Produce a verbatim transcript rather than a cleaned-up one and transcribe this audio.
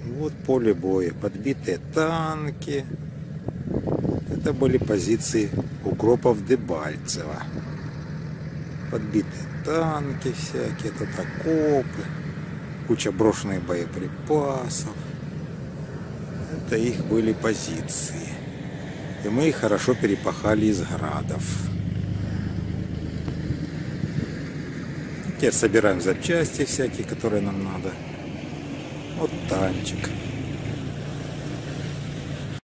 Вот поле боя, подбитые танки. Это были позиции укропов Дебальцево. Подбитые танки всякие, тут окопы, куча брошенных боеприпасов. Это их были позиции. И мы их хорошо перепахали из градов. Теперь собираем запчасти всякие, которые нам надо. Вот танчик.